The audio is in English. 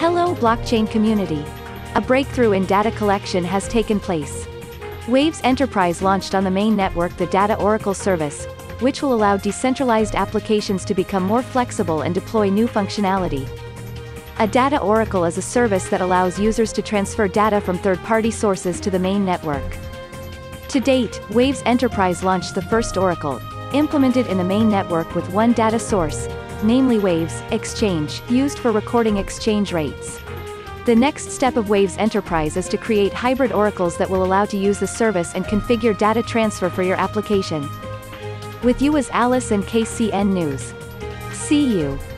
Hello blockchain community. A breakthrough in data collection has taken place. Waves Enterprise launched on the main network the Data Oracle service, which will allow decentralized applications to become more flexible and deploy new functionality. A data oracle is a service that allows users to transfer data from third-party sources to the main network. To date, Waves Enterprise launched the first oracle, implemented in the main network with one data source, namely Waves Exchange, used for recording exchange rates. The next step of Waves Enterprise is to create hybrid oracles that will allow to use the service and configure data transfer for your application. With you is Alice and KCN News. See you.